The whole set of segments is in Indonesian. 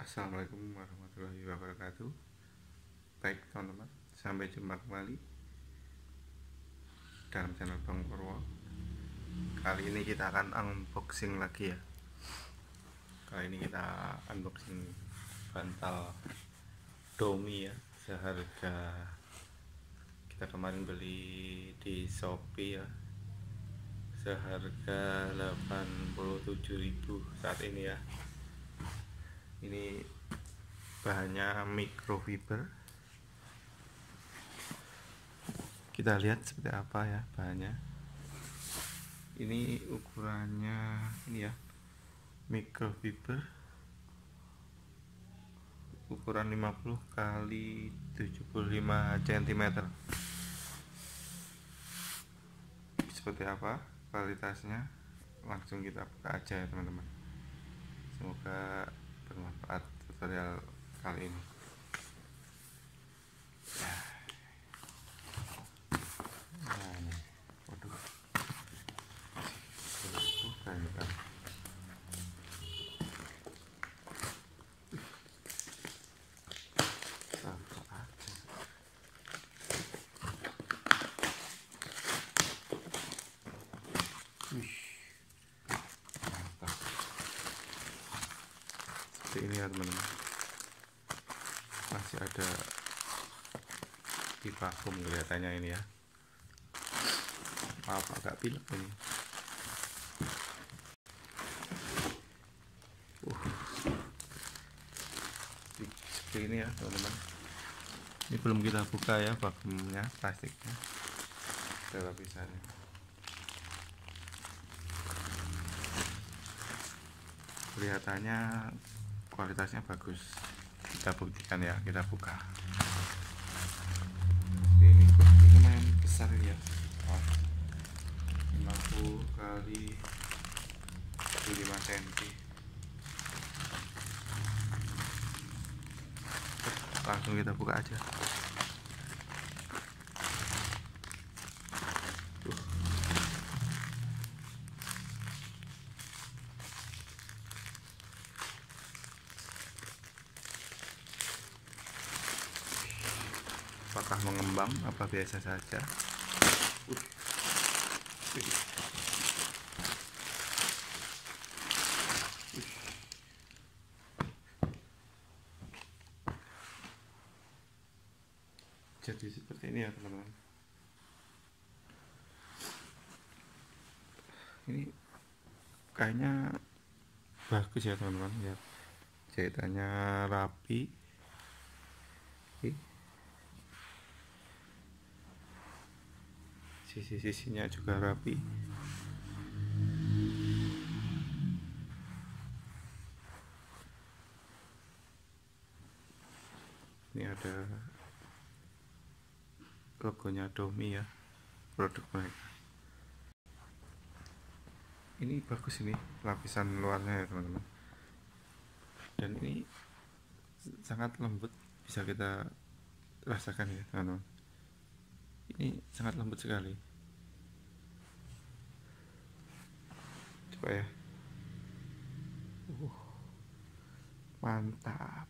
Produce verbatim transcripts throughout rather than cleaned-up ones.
Assalamualaikum warahmatullahi wabarakatuh. Baik teman-teman, sampai jumpa kembali dalam channel Bang Purwo. Kali ini kita akan unboxing lagi ya. Kali ini kita unboxing bantal Domi ya, seharga kita kemarin beli di Shopee ya, seharga delapan puluh tujuh ribu saat ini ya. Ini bahannya microfiber. Kita lihat seperti apa ya bahannya. Ini ukurannya ini ya, microfiber ukuran lima puluh kali tujuh puluh lima sentimeter. Seperti apa kualitasnya, langsung kita buka aja ya teman-teman. Semoga bermanfaat tutorial kali ini ya. Nah, ini waduh, bukan bukan Sampai aja. Wih, mantap. Seperti ini ya teman-teman, masih ada di vakum kelihatannya ini ya. Maaf agak pilek ini. uh. Seperti ini ya teman-teman. Ini belum kita buka ya vakumnya, plastiknya ada lapisannya. Kelihatannya kualitasnya bagus. Kita buktikan ya, kita buka. Ini lumayan besar ya, lima puluh kali tujuh puluh lima sentimeter. Langsung kita buka aja. Tuh. Apakah mengembang apa biasa saja? Uh. Uh. Jadi seperti ini ya teman-teman. Ini kayaknya bagus ya teman-teman ya, jahitannya rapi. Sisi-sisinya juga rapi. Ini ada logonya Domi ya, produk mereka. Ini bagus, ini lapisan luarnya ya teman-teman, dan ini sangat lembut, bisa kita rasakan ya teman-teman. Ini sangat lembut sekali. Coba ya. Uh, mantap.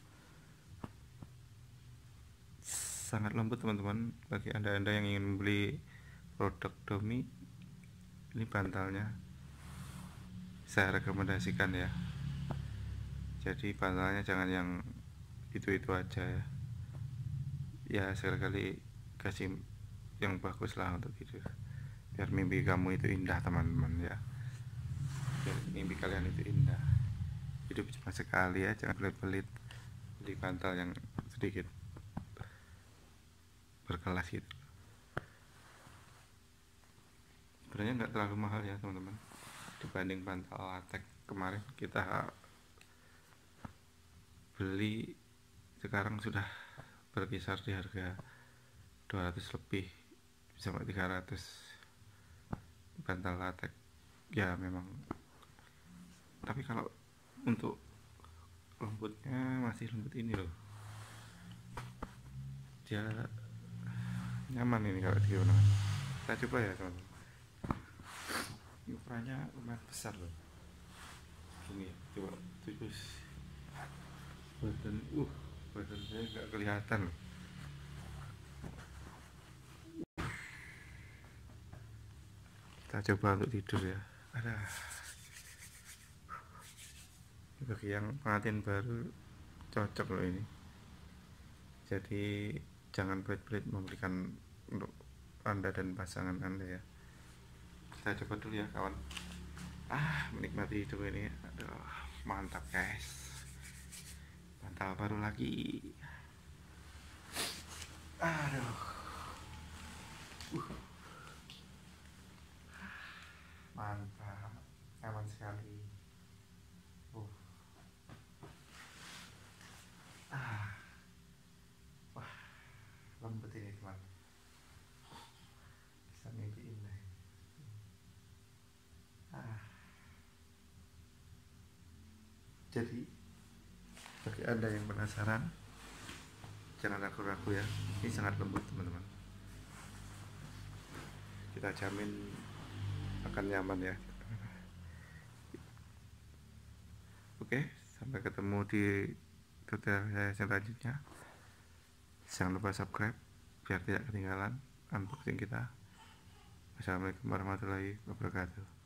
Sangat lembut teman-teman. Bagi anda-anda yang ingin membeli produk Domi, ini bantalnya saya rekomendasikan ya. Jadi bantalnya jangan yang itu-itu aja ya. Ya sekali-kali kasih yang bagus lah untuk tidur, biar mimpi kamu itu indah teman-teman ya. Biar mimpi kalian itu indah. Hidup cuma sekali ya, jangan pelit-pelit beli bantal yang sedikit berkelas gitu. Sebenarnya nggak terlalu mahal ya teman-teman, dibanding bantal latex kemarin kita beli. Sekarang sudah berkisar di harga dua ratus lebih, sampai tiga ratus bantal latex ya memang. Tapi kalau untuk lembutnya masih lembut ini loh, dia nyaman ini kalau digunakan. Kita coba ya teman-teman. Ini ukurannya lumayan besar loh, gini ya, coba terus badan uh badan saya nggak kelihatan loh. Kita coba untuk tidur ya. Ada bagi yang pengantin baru cocok loh ini, jadi jangan pelit-pelit memberikan untuk anda dan pasangan anda ya. Kita coba dulu ya kawan. Ah, menikmati hidup ini. Aduh, mantap guys, bantal baru lagi. Aduh, uh, mantap, aman sekali. uh. ah Wah, lembut ini teman, bisa mimpi indah. ah. Jadi bagi anda yang penasaran, jangan ragu-ragu ya, ini sangat lembut teman-teman. Kita jamin akan nyaman ya. Oke, sampai ketemu di tutorial saya selanjutnya. Jangan lupa subscribe biar tidak ketinggalan unboxing kita. Wassalamualaikum warahmatullahi wabarakatuh.